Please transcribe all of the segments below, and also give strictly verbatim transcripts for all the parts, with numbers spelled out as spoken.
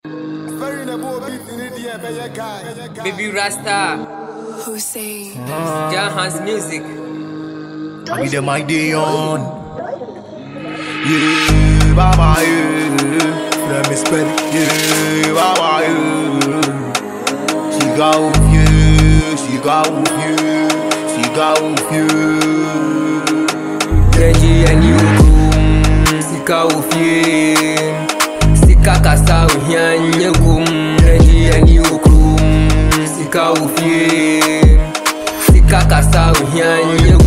Baby Rasta, Hussein, Jahan's music. With the my day on. Yeah, baba, yeah. Let me spell it. Yeah, baba, yeah. She got with you, she got with you, she got with you. Reggie and you, Sika with you. Sika kasa with you, Reggie and you, Sika with you. Sika kasa with you.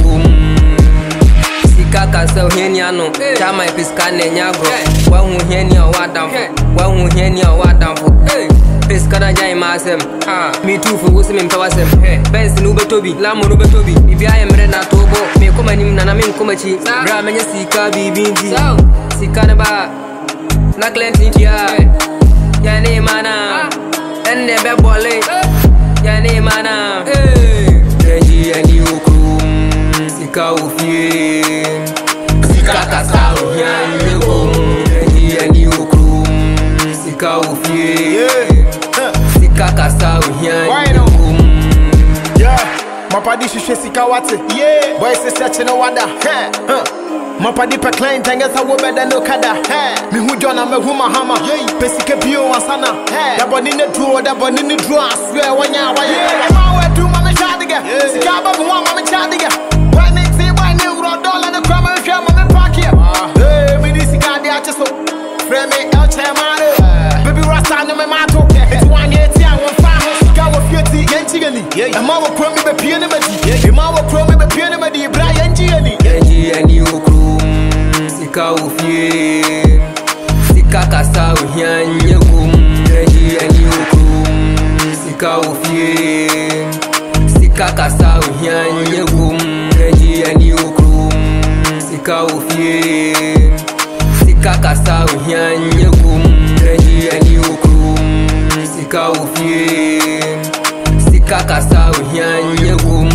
Kaka so henia no chama ipiska nenyago wa hu henia wadamfo wa hu henia wadamfo piska na jai masem ah me too for wo se me mpawasem benz no betobi lamo no betobi bibia ye mre na tobo me koma nim na na me koma chi bra menye sika bibindi sika na ba na client ya ya ne mana enne be bole ya ne mana eh Reggie and you Sika ufie Sika kasa uhian Reggie and you Sika ufie Sika kasa uhian Yeah, mapadi shishe sika wate Yeah, boy se search no wada mapadi pe client angesa wo beda no kada mi hu jona me hu mahama pesike bio wasana da boni ne duo da boni ne duo aswe wanya waya ma we du ma me chadige sika ba mu ma me chadige when it see boy ni ro dollar the crama me hwa ma me park here eh me ni sika de ache so frame me el chamare baby rasta no me mato it one year ti awon fa sika wo fieti yenchi gani e ma wo kro me be pie ne madi e ma wo kro me be pie ne madi bra yenchi gani Reggie and you Sika ufie Sika kasa uhian yegum Reggie and you Sika ufie Sika kasa uhian yegum Reggie and you Sika ufie Sika kasa uhian yegum Reggie and you Sika ufie Sika kasa uhian yegum